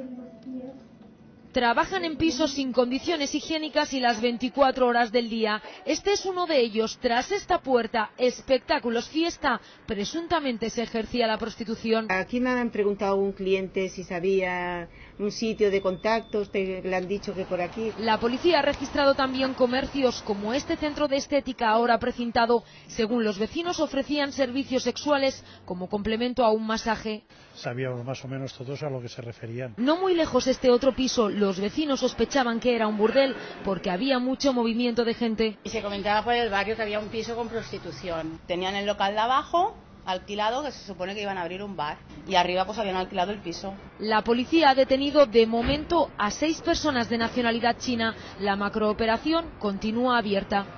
Trabajan en pisos sin condiciones higiénicas y las 24 horas del día. Este es uno de ellos. Tras esta puerta, espectáculos, fiesta, presuntamente se ejercía la prostitución. Aquí me han preguntado un cliente si sabía un sitio de contactos, le han dicho que por aquí. La policía ha registrado también comercios como este centro de estética ahora precintado. Según los vecinos, ofrecían servicios sexuales como complemento a un masaje. Sabíamos más o menos todos a lo que se referían. No muy lejos este otro piso, los vecinos sospechaban que era un burdel porque había mucho movimiento de gente. Y se comentaba por el barrio que había un piso con prostitución. Tenían el local de abajo alquilado, que se supone que iban a abrir un bar, y arriba pues habían alquilado el piso. La policía ha detenido de momento a 6 personas de nacionalidad china. La macrooperación continúa abierta.